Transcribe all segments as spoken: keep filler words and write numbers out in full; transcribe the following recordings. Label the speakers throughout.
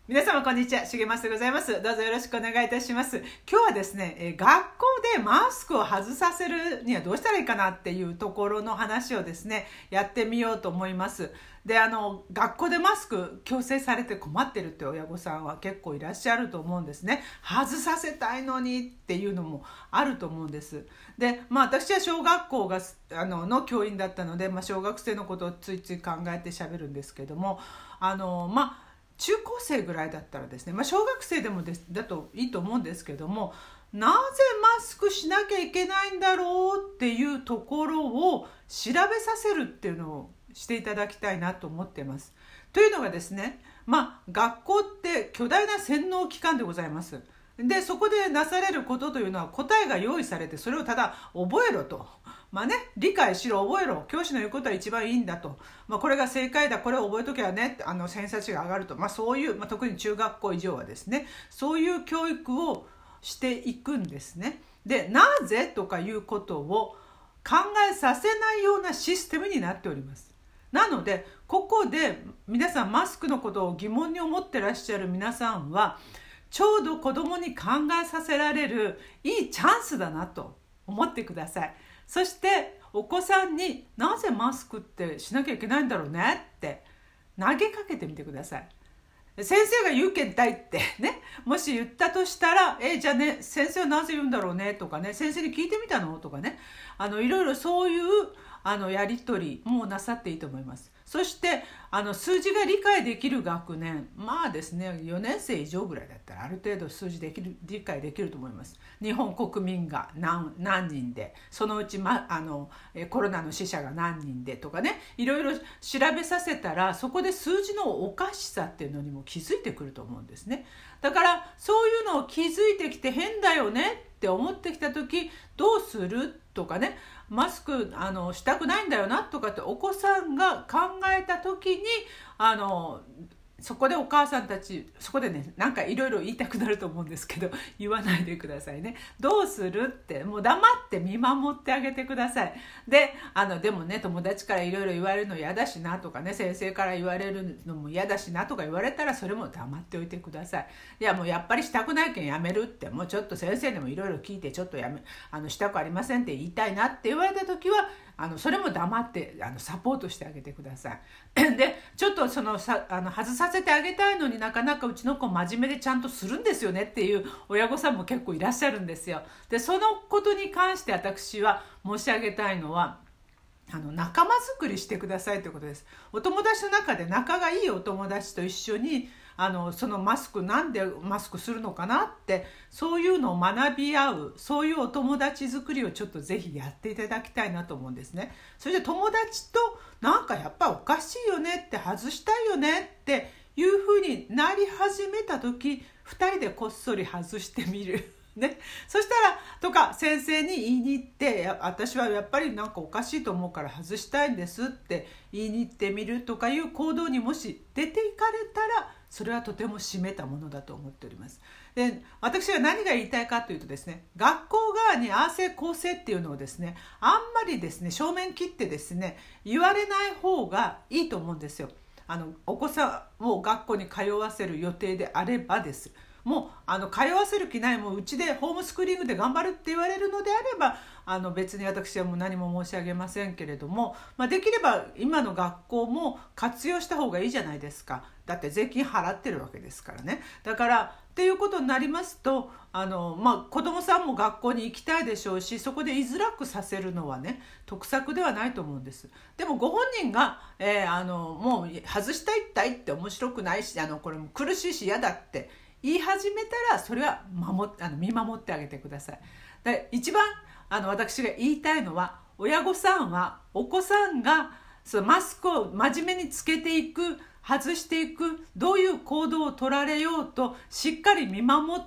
Speaker 1: 皆様こんにちは、しげますでございます。どうぞよろしくお願いいたします。今日はですね、え学校でマスクを外させるにはどうしたらいいかなっていうところの話をですね、やってみようと思います。で、あの学校でマスク強制されて困ってるって親御さんは結構いらっしゃると思うんですね。外させたいのにっていうのもあると思うんです。で、まあ私は小学校があのの教員だったので、まあ、小学生のことをついつい考えて喋るんですけども、あのまあ中高生ぐらいだったらですね、まあ、小学生でもですだといいと思うんですけども、なぜマスクしなきゃいけないんだろうっていうところを調べさせるっていうのをしていただきたいなと思っています。というのがですね、まあ学校って巨大な洗脳機関でございます。でそこでなされることというのは、答えが用意されてそれをただ覚えろと、まあね、理解しろ、覚えろ、教師の言うことは一番いいんだと、まあ、これが正解だ、これを覚えときゃね、あの偏差値が上がると、まあ、そういう、まあ、特に中学校以上はですね、そういう教育をしていくんですね。で、なぜとかいうことを考えさせないようなシステムになっております。なのでここで皆さん、マスクのことを疑問に思ってらっしゃる皆さんは、ちょうど子供に考えさせられるいいチャンスだなと思ってください。そしてお子さんに、なぜマスクってしなきゃいけないんだろうねって投げかけてみてください。先生が言うけんたいってね、もし言ったとしたら、えじゃあね、先生はなぜ言うんだろうねとかね、先生に聞いてみたのとかね、あのいろいろそういうあのやり取りもなさっていいと思います。そしてあの数字が理解できる学年、まあですね、よねん生以上ぐらいだったらある程度数字できる理解できると思います。日本国民が 何, 何人で、そのうち、ま、あのコロナの死者が何人でとかね、いろいろ調べさせたら、そこで数字のおかしさっていうのにも気づいてくると思うんですね。だからそういうのを気づいてきて、変だよねって思ってきた時、どうするとかね、マスクあのしたくないんだよなとかってお子さんが考えた時に、あのそこでお母さんたち、そこでね、なんかいろいろ言いたくなると思うんですけど、言わないでくださいね。どうするって、もう黙って見守ってあげてください。で、あのでもね、友達からいろいろ言われるの嫌だしなとかね、先生から言われるのも嫌だしなとか言われたら、それも黙っておいてください。いや、もうやっぱりしたくないけんやめるって、もうちょっと先生でもいろいろ聞いて、ちょっとやめあのしたくありませんって言いたいなって言われた時は、あのそれも黙ってあのサポートしてあげてください。で、ちょっとそのさあの外させてあげたいのに、なかなかうちの子真面目でちゃんとするんですよねっていう親御さんも結構いらっしゃるんですよ。で、そのことに関して私は申し上げたいのは、あの仲間作りしてくださいということです。お友達の中で仲がいいお友達と一緒に、あのそのマスク、なんでマスクするのかなって、そういうのを学び合う、そういうお友達作りをちょっとぜひやっていただきたいなと思うんですね。それで友達と、なんかやっぱおかしいよねって、外したいよねっていうふうになり始めた時、ふたりでこっそり外してみるね、そしたらとか、先生に言いに行って、私はやっぱりなんかおかしいと思うから外したいんですって言いに行ってみるとかいう行動にもし出ていかれたら、それはとても締めたものだと思っております。で、私は何が言いたいかというとですね、学校側にああせこうせっていうのをですね、あんまりですね、正面切ってですね、言われない方がいいと思うんですよ。あのお子さんを学校に通わせる予定であればです。もうあの通わせる気ない、もううちでホームスクーリングで頑張るって言われるのであれば、あの別に私はもう何も申し上げませんけれども、まあ、できれば今の学校も活用した方がいいじゃないですか。だって税金払ってるわけですからね。だからっていうことになりますと、あの、まあ、子どもさんも学校に行きたいでしょうし、そこで居づらくさせるのはね、得策ではないと思うんです。でもご本人が、えー、あのもう外したいったいって面白くないし、あのこれも苦しいし嫌だって言い始めたら、それは守あの見守ってあげてください。で、一番あの私が言いたいのは、親御さんはお子さんがそのマスクを真面目につけていく、外していく、どういう行動を取られようとしっかり見守って、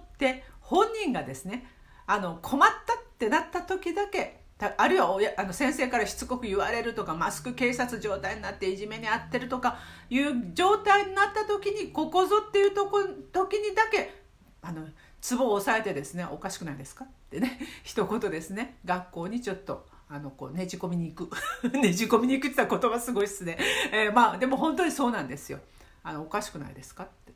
Speaker 1: 本人がですね、あの困ったってなった時だけ、あるいは親あの先生からしつこく言われるとか、マスク警察状態になっていじめに遭ってるとかいう状態になった時に、ここぞっていうとこ時にだけあのツボを押さえてですね、おかしくないですかってね、一言ですね、学校にちょっとあのこうねじ込みに行くねじ込みに行くって言ったら言葉すごいっすね、えー、まあでも本当にそうなんですよ。あのおかしくないですかって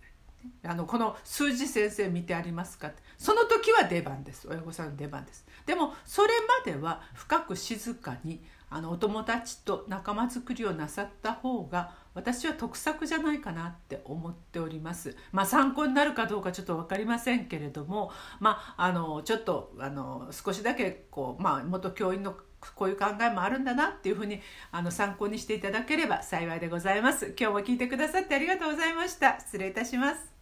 Speaker 1: あのこの数字先生見てありますかって、その時は出番です。親御さんの出番です。でもそれまでは深く静かにあのお友達と仲間づくりをなさった方が私は得策じゃないかなって思っております。まあ参考になるかどうかちょっと分かりませんけれども、まあ、あのちょっとあの少しだけこう、まあ、元教員のこういう考えもあるんだなっていうふうにあの参考にしていただければ幸いでございます。今日も聞いてくださってありがとうございました。失礼いたします。